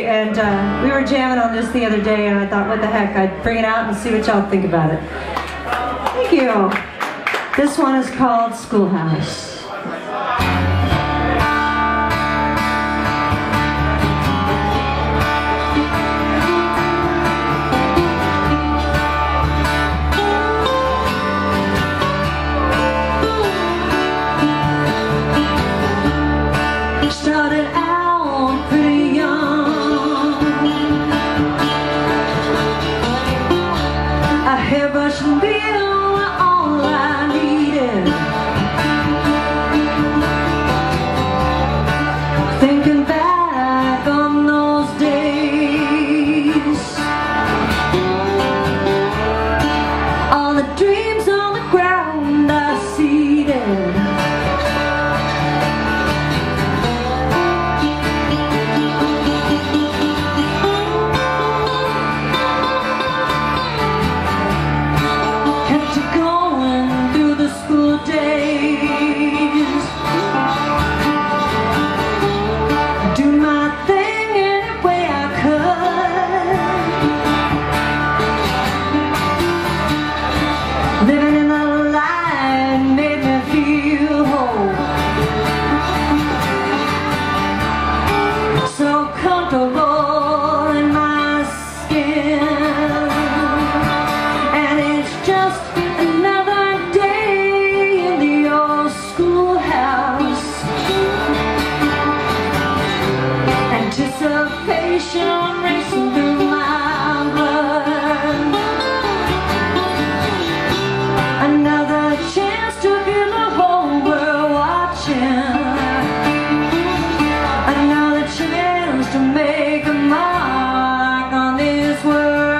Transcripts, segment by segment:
country, and we were jamming on this the other day, and I thought, what the heck, I'd bring it out and see what y'all think about it. Thank you. This one is called Schoolhouse. Started out pretty young, a hairbrush and bill were all I needed. Thinking back on those days, all the dreams on the ground I seeded. Living in the light made me feel whole, so comfortable in my skin. And it's just another day in the old schoolhouse. Anticipation racing through my blood. Another chance to hear the whole world watching. Another chance to make a mark on this world.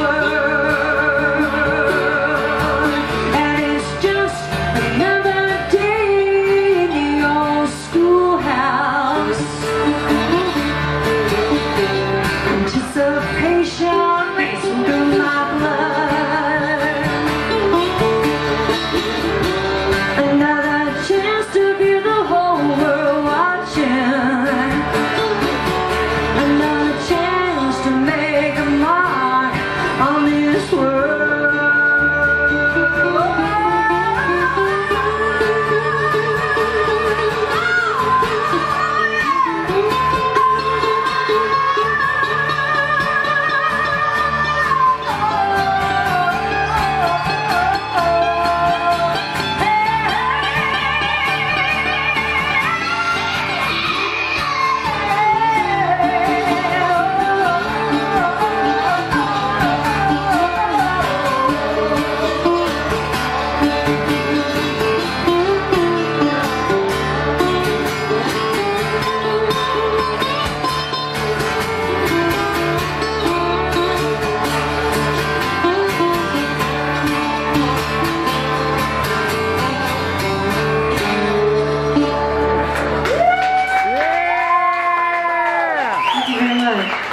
and it's just another day in the old schoolhouse. Anticipation racing through my blood. Another chance to view the whole world watching. Another chance to make a mark on this world. Thank you very much.